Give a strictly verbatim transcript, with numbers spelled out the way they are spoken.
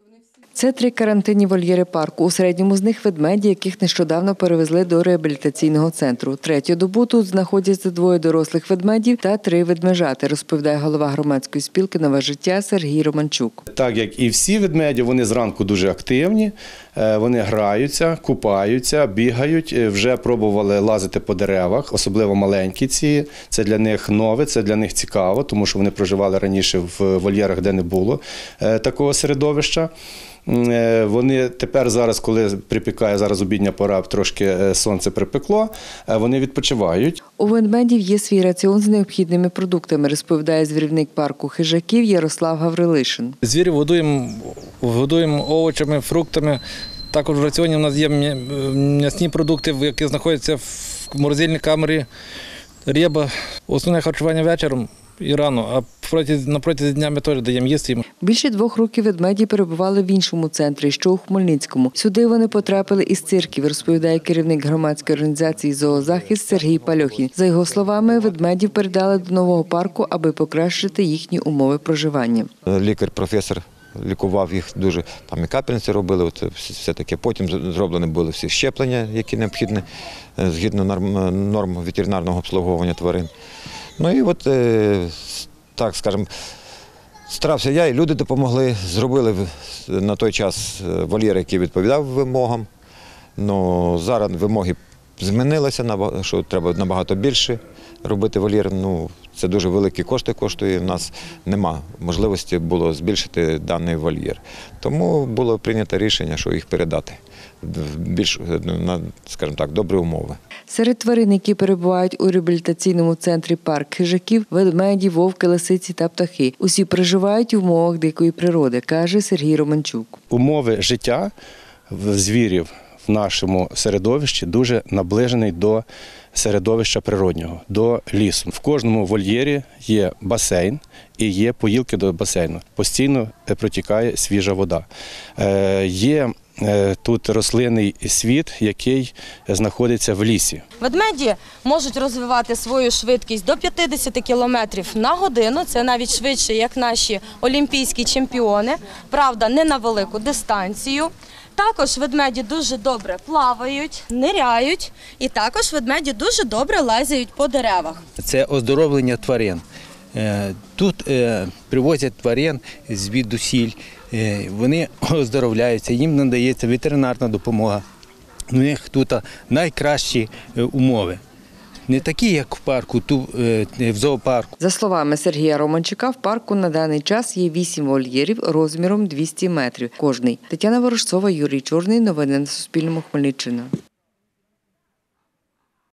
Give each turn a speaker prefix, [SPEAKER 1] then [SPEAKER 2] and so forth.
[SPEAKER 1] Це три карантинні вольєри парку. У середньому з них ведмеді, яких нещодавно перевезли до реабілітаційного центру. Третю добу тут знаходяться двоє дорослих ведмедів та три ведмежати, розповідає голова громадської спілки «Нове життя» Сергій Романчук.
[SPEAKER 2] Так як і всі ведмеді, вони зранку дуже активні, вони граються, купаються, бігають, вже пробували лазити по деревах, особливо маленькі ці. Це для них нове, це для них цікаво, тому що вони проживали раніше в вольєрах, де не було такого середовища. Вони тепер зараз, коли припікає зараз обідня пора, трошки сонце припекло, вони відпочивають.
[SPEAKER 1] У ведмедів є свій раціон з необхідними продуктами, розповідає звірівник парку хижаків Ярослав Гаврилишин.
[SPEAKER 3] Звірів годуємо, годуємо овочами, фруктами. Також в раціоні у нас є м'ясні продукти, які знаходяться в морозильній камері, риба. Основне харчування вечором і рано, а на протязі дня ми теж даємо їсти їм.
[SPEAKER 1] Більше двох років ведмеді перебували в іншому центрі, що у Хмельницькому. Сюди вони потрапили із цирків, розповідає керівник громадської організації «Зоозахист» Сергій Пальохін. За його словами, ведмедів передали до нового парку, аби покращити їхні умови проживання.
[SPEAKER 4] Лікар-професор лікував їх дуже, там і капельниці робили, от все таке. Потім зроблені були всі щеплення, які необхідні згідно норм, норм ветеринарного обслуговування тварин. Ну і от, так скажемо, старався я, і люди допомогли, зробили на той час вольєр, який відповідав вимогам. Ну, зараз вимоги змінилися, що треба набагато більше робити вольєр. Ну, це дуже великі кошти коштує, у нас нема можливості було збільшити даний вольєр. Тому було прийнято рішення, що їх передати в більш, на, скажімо так, добрі умови.
[SPEAKER 1] Серед тварин, які перебувають у реабілітаційному центрі парк хижаків, ведмеді, вовки, лисиці та птахи. Усі проживають в умовах дикої природи, каже Сергій Романчук.
[SPEAKER 2] Умови життя звірів в нашому середовищі дуже наближений до середовища природнього, до лісу. В кожному вольєрі є басейн і є поїлки до басейну. Постійно протікає свіжа вода. Є тут рослинний світ, який знаходиться в лісі.
[SPEAKER 5] Ведмеді можуть розвивати свою швидкість до п'ятдесят кілометрів на годину. Це навіть швидше, як наші олімпійські чемпіони. Правда, не на велику дистанцію. Також ведмеді дуже добре плавають, ниряють, і також ведмеді дуже добре лазять по деревах.
[SPEAKER 6] Це оздоровлення тварин. Тут привозять тварин звідусіль, вони оздоровляються, їм надається ветеринарна допомога. У них тут найкращі умови. Не такі, як в парку, тут в зоопарку.
[SPEAKER 1] За словами Сергія Романчука, в парку на даний час є вісім вольєрів розміром двісті метрів кожний. Тетяна Ворожцова, Юрій Чорний. Новини на Суспільному. Хмельниччина.